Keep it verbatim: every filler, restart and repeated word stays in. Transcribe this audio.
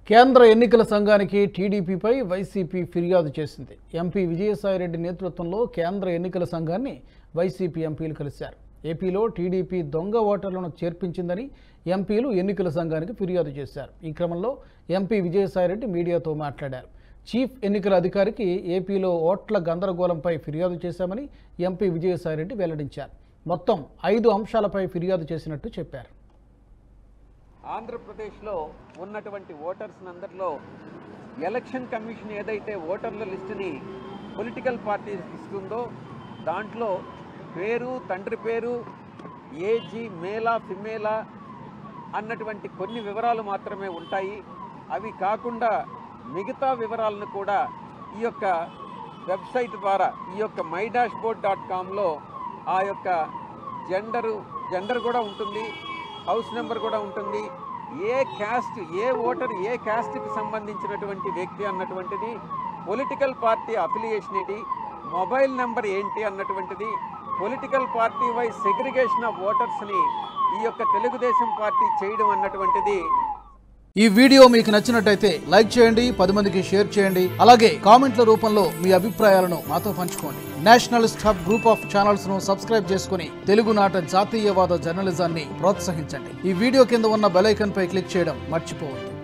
కేంద్ర ఎన్నికల సంఘానికి టీడీపీపై వైసీపీ ఫిర్యాదు చేసింది. ఎంపీ విజయసాయిరెడ్డి నేతృత్వంలో కేంద్ర ఎన్నికల సంఘాన్ని వైసీపీ ఎంపీలు కలిశారు. ఏపీలో టీడీపీ దొంగ ఓటర్లను చేర్పించిందని ఎంపీలు ఎన్నికల సంఘానికి ఫిర్యాదు చేశారు. ఈ క్రమంలో ఎంపీ విజయసాయిరెడ్డి మీడియాతో మాట్లాడారు. చీఫ్ ఎన్నికల అధికారికి ఏపీలో ఓట్ల గందరగోళంపై ఫిర్యాదు చేశామని ఎంపీ విజయసాయిరెడ్డి వెల్లడించారు. మొత్తం ఐదు అంశాలపై ఫిర్యాదు చేసినట్టు చెప్పారు. ఆంధ్రప్రదేశ్లో ఉన్నటువంటి ఓటర్స్ అందరిలో ఎలక్షన్ కమిషన్ ఏదైతే ఓటర్ల లిస్టుని పొలిటికల్ పార్టీస్ ఇస్తుందో దాంట్లో పేరు, తండ్రి పేరు, ఏజీ, మేలా ఫిమేలా అన్నటువంటి కొన్ని వివరాలు మాత్రమే ఉంటాయి. అవి కాకుండా మిగతా వివరాలను కూడా ఈ యొక్క వెబ్సైట్ ద్వారా ఈ యొక్క మై డాష్ బోర్డ్ డాట్ కామ్లో ఆ యొక్క జెండరు జెండర్ కూడా ఉంటుంది, హౌస్ నెంబర్ కూడా ఉంటుంది, ఏ క్యాస్ట్, ఏ ఓటర్ ఏ క్యాస్ట్కి సంబంధించినటువంటి వ్యక్తి అన్నటువంటిది, పొలిటికల్ పార్టీ అఫిలియేషన్ ఏంటి, మొబైల్ నెంబర్ ఏంటి అన్నటువంటిది, political party wise segregation of ఓటర్స్ని ఈ యొక్క తెలుగుదేశం పార్టీ చేయడం అన్నటువంటిది. ఈ వీడియో మీకు నచ్చినట్టయితే లైక్ చేయండి, పది మందికి షేర్ చేయండి. అలాగే కామెంట్ల రూపంలో మీ అభిప్రాయాలను మాతో పంచుకోండి. Nationalist hub group of channels ను సబ్స్క్రైబ్ చేసుకుని తెలుగునాట జాతీయవాద జర్నలిజాన్ని ప్రోత్సహించండి. ఈ వీడియో కింద ఉన్న బెల్ ఐకాన్ పై క్లిక్ చేయడం మర్చిపోవద్దు.